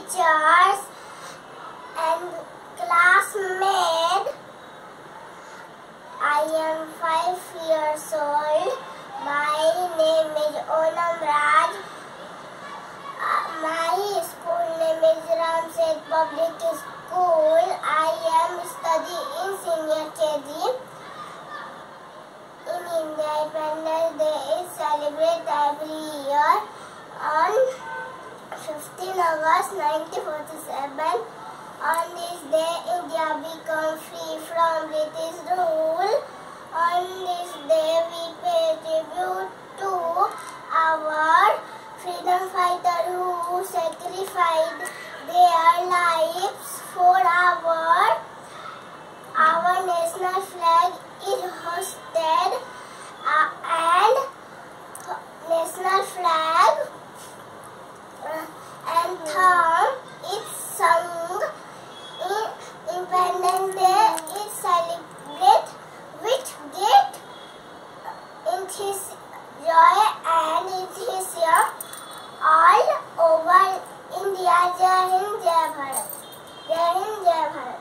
teachers and classmates. I am 5 years old. My name is Onam Raj. My school name is Ramset Public School. I am studying in senior KG. In India, Independence Day is celebrated every year on 15 August 1947. On this day, India became free from British rule. On this day, we pay tribute to our freedom fighters who sacrificed their lives for our national flag is hoisted and national flag anthem is sung. Independence Day is celebrated with great joy and enthusiasm all over India. Jai Hind, Jai Bharat. Jai Hind, Jai Bharat.